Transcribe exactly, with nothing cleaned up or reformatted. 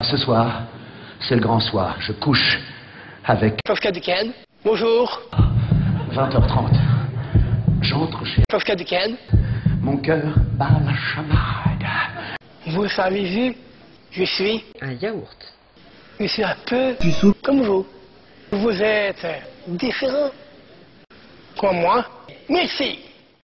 Ce soir, c'est le grand soir. Je couche avec Pascal Duquesne. Bonjour. vingt heures trente. J'entre chez Pascal Duquesne. Mon cœur bat la chamade. Vous savez vu, je suis Un yaourt. Je suis un peu puceau comme vous. Vous êtes différent. Comme moi. Merci.